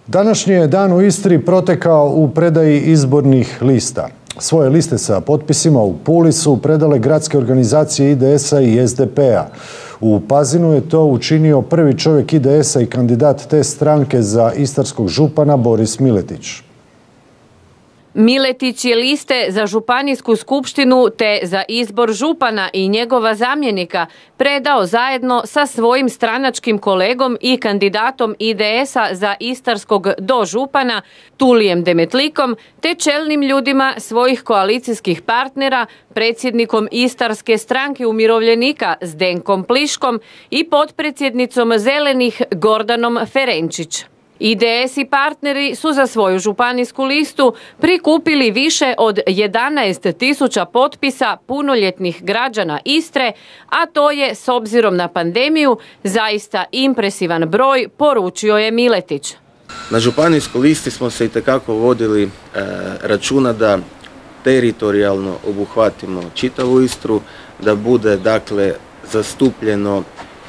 Današnji je dan u Istri protekao u predaji izbornih lista. Svoje liste sa potpisima u Puli su predale gradske organizacije IDS-a i SDP-a. U Pazinu je to učinio prvi čovjek IDS-a i kandidat te stranke za istarskog župana Boris Miletić. Miletić je liste za županijsku skupštinu te za izbor župana i njegova zamjenika predao zajedno sa svojim stranačkim kolegom i kandidatom IDS-a za istarskog dožupana Tulijem Demetlikom te čelnim ljudima svojih koalicijskih partnera, predsjednikom Istarske stranke umirovljenika Zdenkom Pliškom i potpredsjednicom Zelenih Gordanom Ferenčić. IDS i partneri su za svoju županijsku listu prikupili više od 11.000 potpisa punoljetnih građana Istre, a to je, s obzirom na pandemiju, zaista impresivan broj, poručio je Miletić. Na županijskoj listi smo se itekako vodili računa da teritorijalno obuhvatimo čitavu Istru, da bude dakle zastupljeno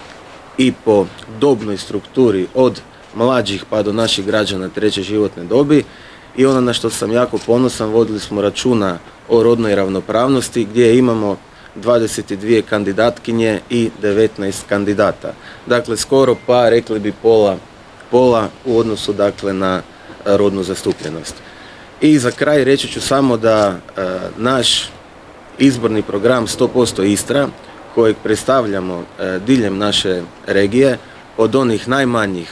i po dobnoj strukturi od mlađih pa do naših građana treće životne dobi. I ono na što sam jako ponosan, vodili smo računa o rodnoj ravnopravnosti gdje imamo 22 kandidatkinje i 19 kandidata. Dakle, skoro pa, rekli bi pola u odnosu dakle na rodnu zastupljenost. I za kraj reći ću samo da naš izborni program 100% Istra, kojeg predstavljamo diljem naše regije, od onih najmanjih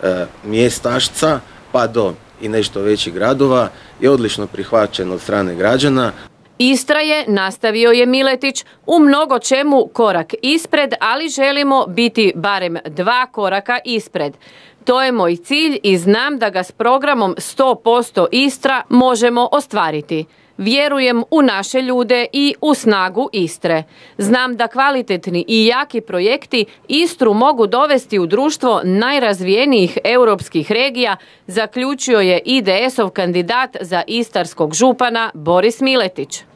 mjestašca pa do i nešto većih gradova, je odlično prihvaćen od strane građana. Istra je, nastavio je Miletić, u mnogo čemu korak ispred, ali želimo biti barem 2 koraka ispred. To je moj cilj i znam da ga s programom 100% Istra možemo ostvariti. Vjerujem u naše ljude i u snagu Istre. Znam da kvalitetni i jaki projekti Istru mogu dovesti u društvo najrazvijenijih europskih regija, zaključio je IDS-ov kandidat za istarskog župana Boris Miletić.